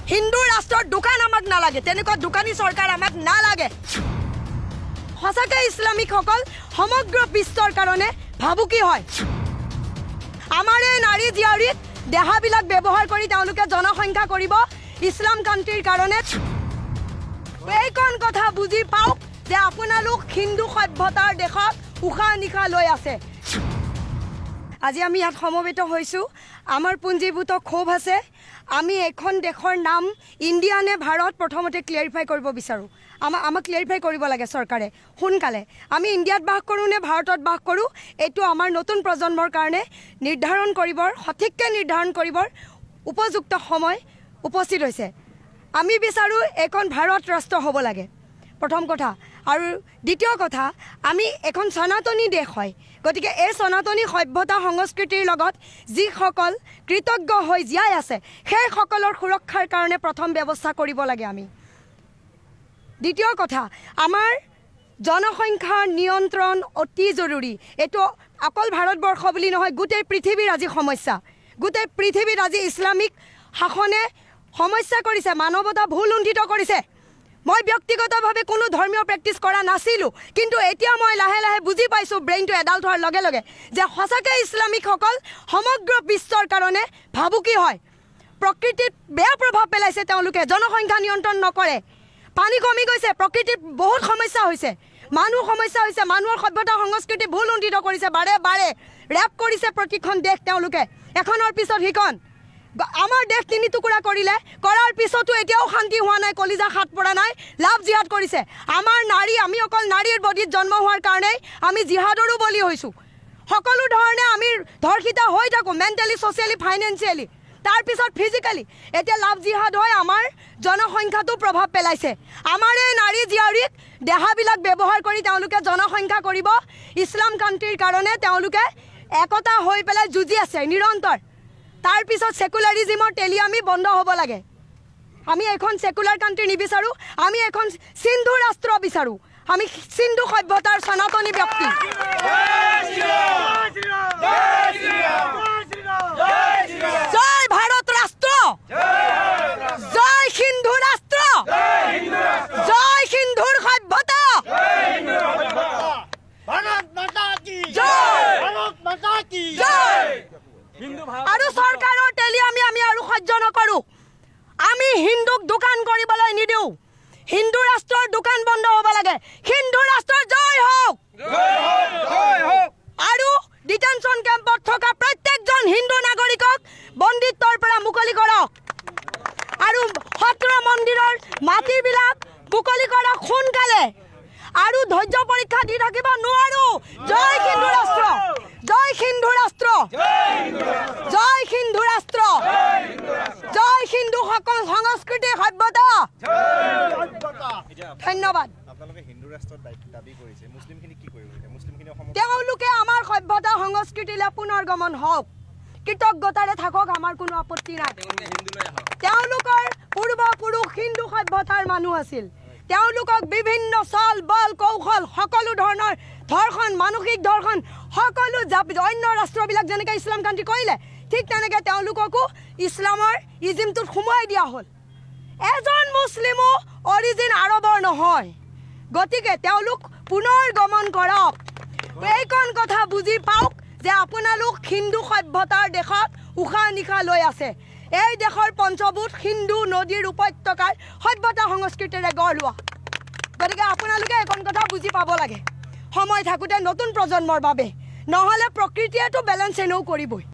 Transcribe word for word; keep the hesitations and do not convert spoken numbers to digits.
হিন্দু ৰাষ্ট্ৰৰ দোকান আমাক নালাগে, তেনেকুৱা দোকানী চৰকাৰ আমাক নালাগে। সঁচাকৈ ইছলামিকসকল সমগ্ৰ বিশ্বৰ কাৰণে ভাবুকি হয়। আমাৰ এই নাৰী জীয়াৰীক দেহাবিলাক ব্যৱহাৰ কৰি তেওঁলোকে জনসংখ্যা কৰিব ইছলাম কাণ্ট্ৰিৰ কাৰণে। এইকণ কথা বুজি পাওক যে আপোনালোক হিন্দু সভ্যতাৰ দেশত উশাহ নিশাহ লৈ আছে। আজি আমি ইয়াত সমবেত হৈছোঁ, আমাৰ পুঞ্জীভূত ক্ষোভ আছে। আমি এখন দেশৰ নাম ইণ্ডিয়া নে ভাৰত প্ৰথমতে ক্লিয়াৰিফাই কৰিব বিচাৰোঁ। আমাক আমাক ক্লিয়াৰিফাই কৰিব লাগে চৰকাৰে সোনকালে। আমি ইণ্ডিয়াত বাস কৰোঁ নে ভাৰতত বাস কৰোঁ, এইটো আমাৰ নতুন প্ৰজন্মৰ কাৰণে নিৰ্ধাৰণ কৰিবৰ, সঠিককৈ নিৰ্ধাৰণ কৰিবৰ উপযুক্ত সময় উপস্থিত হৈছে। আমি বিচাৰোঁ এখন ভাৰত ৰাষ্ট্ৰ হ'ব লাগে, প্ৰথম কথা। আৰু দ্বিতীয় কথা, আমি এখন সনাতনী দেশ হয়, গতিকে এই সনাতনী সভ্যতা সংস্কৃতিৰ লগত যিসকল কৃতজ্ঞ হৈ জীয়াই আছে সেইসকলৰ সুৰক্ষাৰ কাৰণে প্ৰথম ব্যৱস্থা কৰিব লাগে আমি। দ্বিতীয় কথা, আমাৰ জনসংখ্যাৰ নিয়ন্ত্ৰণ অতি জৰুৰী। এইটো অকল ভাৰতবৰ্ষ বুলি নহয়, গোটেই পৃথিৱীৰ আজি সমস্যা। গোটেই পৃথিৱীত আজি ইছলামিক শাসনে সমস্যা কৰিছে, মানৱতা ভুল লুণ্ঠিত কৰিছে। মই ব্যক্তিগতভাৱে কোনো ধৰ্মীয় প্ৰেক্টিছ কৰা নাছিলোঁ, কিন্তু এতিয়া মই লাহে লাহে বুজি পাইছোঁ ব্ৰেইনটো এডাল্ট হোৱাৰ লগে লগে যে সঁচাকৈ ইছলামিকসকল সমগ্ৰ বিশ্বৰ কাৰণে ভাবুকি হয়। প্ৰকৃতিত বেয়া প্ৰভাৱ পেলাইছে তেওঁলোকে, জনসংখ্যা নিয়ন্ত্ৰণ নকৰে। পানী কমি গৈছে, প্ৰকৃতিত বহুত সমস্যা হৈছে, মানুহ সমস্যা হৈছে, মানুহৰ সভ্যতা সংস্কৃতি ভুল লুণ্ঠিত কৰিছে, বাৰে বাৰে ৰেপ কৰিছে প্ৰতিখন দেশ তেওঁলোকে, এখনৰ পিছত সিখন। আমাৰ দেশ তিনি টুকুৰা কৰিলে, কৰাৰ পিছতো এতিয়াও শান্তি হোৱা নাই, কলিজা হাত পৰা নাই, লাভ জিহাদ কৰিছে। আমাৰ নাৰী, আমি অকল নাৰীৰ বডিত জন্ম হোৱাৰ কাৰণেই আমি জিহাদৰো বলি হৈছোঁ। সকলো ধৰণে আমি ধৰ্ষিত হৈ থাকোঁ, মেণ্টেলি, ছ'চিয়েলি, ফাইনেন্সিয়েলি, তাৰপিছত ফিজিকেলি। এতিয়া লাভ জিহাদ হৈ আমাৰ জনসংখ্যাটো প্ৰভাৱ পেলাইছে। আমাৰ এই নাৰী জীয়াৰীক দেহাবিলাক ব্যৱহাৰ কৰি তেওঁলোকে জনসংখ্যা কৰিব ইছলাম কাণ্ট্ৰিৰ কাৰণে। তেওঁলোকে একতা হৈ পেলাই যুঁজি আছে নিৰন্তৰ। তাৰপিছত ছেকুলাৰিজিমৰ তেলি আমি বন্ধ হ'ব লাগে। আমি এখন ছেকুলাৰ কাণ্ট্ৰি নিবিচাৰোঁ, আমি এখন সিন্ধু ৰাষ্ট্ৰ বিচাৰোঁ। আমি সিন্ধু সভ্যতাৰ সনাতনী ব্যক্তি। জয় ভাৰত ৰাষ্ট্ৰ, জয় সিন্ধু ৰাষ্ট্ৰ, জয় সিন্ধুৰ সভ্যতা। আৰু চৰকাৰৰ তেলি আমি আমি আৰু সহ্য নকৰোঁ। আমি হিন্দুক দোকান কৰিবলৈ নিদিওঁ। হিন্দু ৰাষ্ট্ৰৰ দোকান বন্ধ হ'ব লাগে। হিন্দু ৰাষ্ট্ৰৰ জয় হওক। আৰু ডিটেনশ্যন কেম্পত থকা প্ৰত্যেকজন হিন্দু নাগৰিকক বন্দীত্বৰ পৰা মুকলি কৰক। আৰু সত্ৰ মন্দিৰৰ মাটিবিলাক মুকলি কৰক সোনকালে। আৰু ধৈৰ্য পৰীক্ষা দি থাকিব নোৱাৰোঁ। জয় হিন্দু ৰাষ্ট্ৰ, জয় হিন্দু ৰাষ্ট্ৰ, জয় হিন্দু ৰাষ্ট্ৰ, জয় হিন্দু সংস্কৃতি সভ্যতা। ধন্যবাদ। তেওঁলোকে আমাৰ সভ্যতা সংস্কৃতিলৈ পুনৰ্গমন হওক, কৃতজ্ঞতাৰে থাকক, আমাৰ কোনো আপত্তি নাই। তেওঁলোকৰ পূৰ্বপুৰুষ হিন্দু সভ্যতাৰ মানুহ আছিল। তেওঁলোকক বিভিন্ন চল বল কৌশল, সকলো ধৰণৰ ধৰ্ষণ, মানসিক ধৰ্ষণ, সকলো অন্য ৰাষ্ট্ৰবিলাক যেনেকৈ ইছলাম কাণ্ট্ৰি কৰিলে, ঠিক তেনেকৈ তেওঁলোককো ইছলামৰ ইজিমটোত সোমোৱাই দিয়া হ'ল। এজন মুছলিমো অৰিজিন আৰবৰ নহয়, গতিকে তেওঁলোক পুনৰ গমন কৰক। এইকণ কথা বুজি পাওক যে আপোনালোক হিন্দু সভ্যতাৰ দেশত উশাহ নিশাহ লৈ আছে। এই দেশৰ পঞ্চভূত হিন্দু নদীৰ উপত্যকাৰ সভ্যতা সংস্কৃতিৰে গঢ় লোৱা। গতিকে আপোনালোকে এইকণ কথা বুজি পাব লাগে সময় থাকোঁতে নতুন প্ৰজন্মৰ বাবে, নহ'লে প্ৰকৃতিয়েতো বেলেঞ্চ এনেও কৰিবই।